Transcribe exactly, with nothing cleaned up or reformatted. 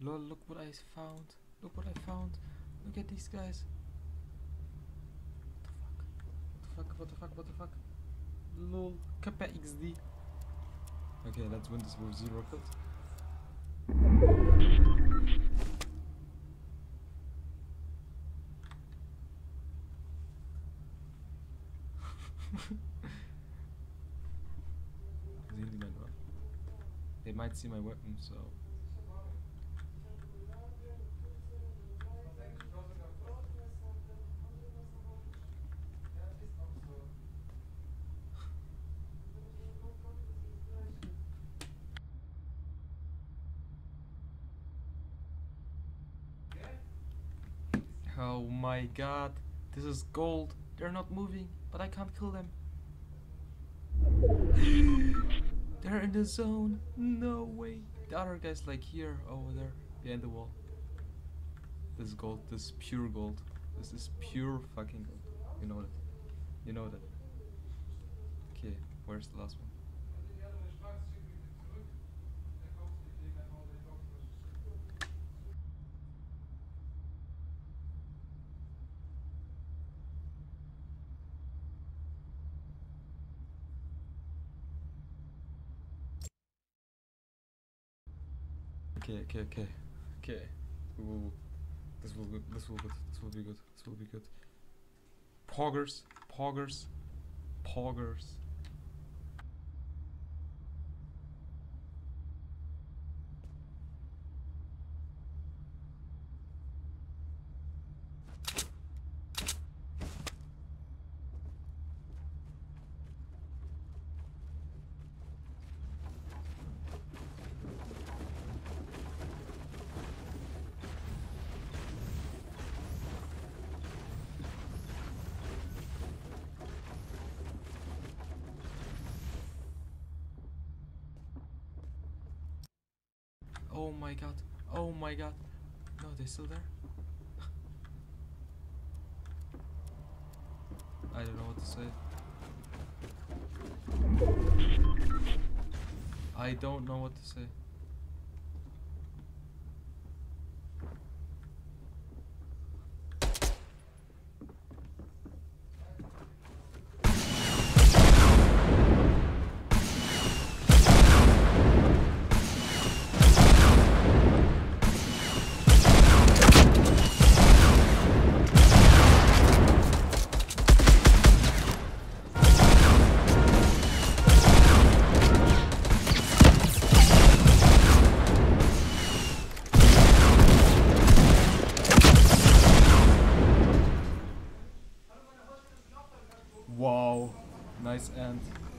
Lol, look what I found. Look what I found. Look at these guys. What the fuck? What the fuck? What the fuck? What the fuck? Lol. Kappa X D. Okay, let's win this with zero kills. Sehen die mein Weapon? They might see my weapon, so. Oh my god, this is gold. They're not moving, but I can't kill them. They're in the zone. No way. The other guy's like here, over there, behind the wall. This is gold. This is pure gold. This is pure fucking gold. You know that. You know that. Okay, where's the last one? Okay, okay, okay, okay. Ooh, this will good. This will good. This will be good. This will be good. Poggers, poggers, poggers. Oh my god. Oh my god. No, they're still there? I don't know what to say. I don't know what to say. Wow, nice end.